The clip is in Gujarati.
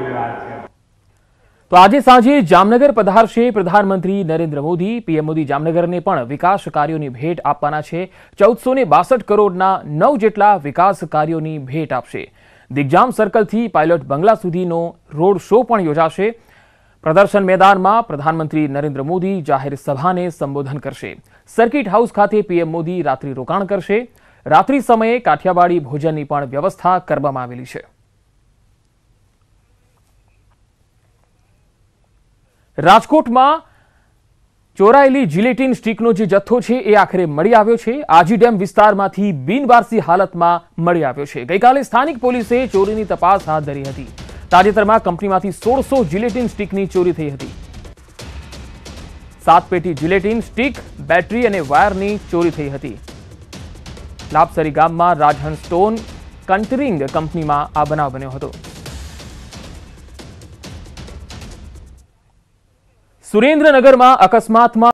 તો આજે સાંજે જામનગર પધારશે પ્રધાનમંત્રી નરેન્દ્ર મોદી। પીએમ મોદી જામનગરને પણ વિકાસ કાર્યોની ભેટ આપવાના છે। 1462 કરોડના 9 જેટલા વિકાસ કાર્યોની ભેટ આપશે। દિગ્જામ સર્કલથી પાયલોટ બંગલા સુધીનો રોડ શો પણ યોજાશે। પ્રદર્શન મેદાનમાં પ્રધાનમંત્રી નરેન્દ્ર મોદી જાહેર સભાને સંબોધન કરશે। સર્કિટ હાઉસ ખાતે પીએમ મોદી રાત્રિ રોકાણ કરશે। રાત્રિ સમયે કાઠિયાવાડી ભોજનની પણ વ્યવસ્થા કરવામાં આવેલી છે। રાજકોટમાં ચોરાયેલી જિલેટીન સ્ટીકનો જે જથ્થો છે એ આખરે મળી આવ્યો છે। આજી ડેમ વિસ્તારમાંથી બિનવારસી હાલતમાં મળી આવ્યો છે। ગઈકાલે સ્થાનિક પોલીસે ચોરીની તપાસ હાથ ધરી હતી। તાજેતરમાં કંપનીમાંથી 1600 જિલેટીન સ્ટીકની ચોરી થઈ હતી। 7 પેટી જિલેટીન સ્ટીક, બેટરી અને વાયરની ચોરી થઈ હતી। લાભસરી ગામમાં રાજહંસ સ્ટોન કન્ટરિંગ કંપનીમાં આ બનાવ બન્યો હતો। સુરેન્દ્રનગરમાં અકસ્માતમાં